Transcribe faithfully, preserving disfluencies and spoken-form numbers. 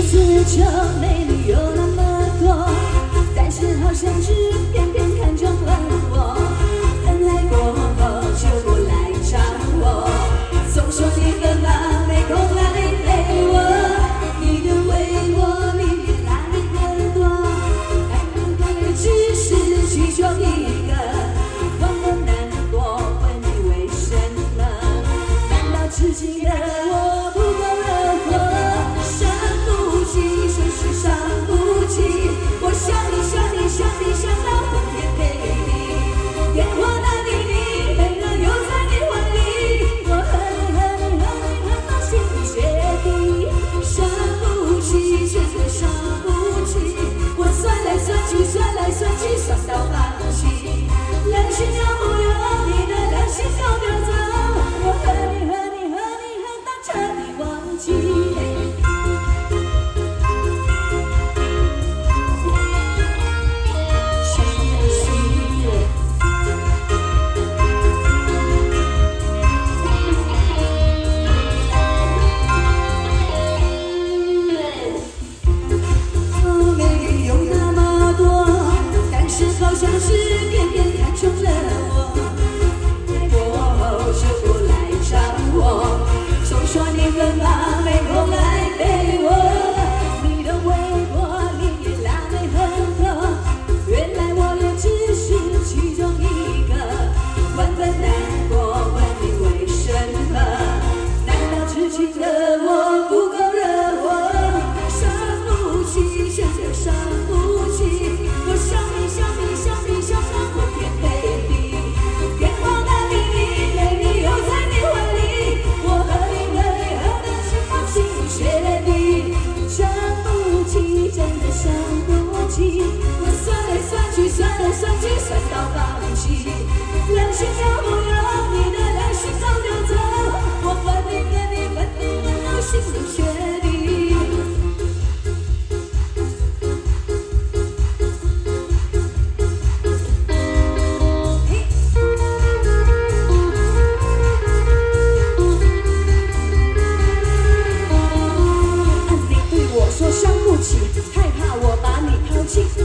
丝绸美丽有那么多，但是好像只偏偏看中了我。等来过后就不来找我，总说你很忙没空来陪我。你的为我里面哪里很多，但我也只是其中一个。我很难过，问你为什么？难道痴情的我不够热火？伤不起，真是伤不起。我想你想你想你想到昏天黑地，电话打给你，没人又在你怀里。我恨你恨你恨你恨到心里结冰，伤不起，真的伤不起。我算来算去算来算去算到放弃，良心要不要你的良心都丢走。我恨你恨你恨你恨到彻底忘记。好像是偏偏看中了我，爱过后就不来找我，总说你很忙没空来陪我。你的微博里面辣妹很多，原来我也只是其中一个。万分难过，问你为什么？难道痴情的我不够热火？伤不起，真的伤不起。我想你想你想你想到昏天黑地，电话打给你，没理由在你怀里。我和你和你和的心到心里血滴，伤不起，真的伤不起。我算来算去算来算去算到放弃，良心要不要你的良心都丢走。我恨你恨你恨你恨到心里血滴。害怕我把你抛弃。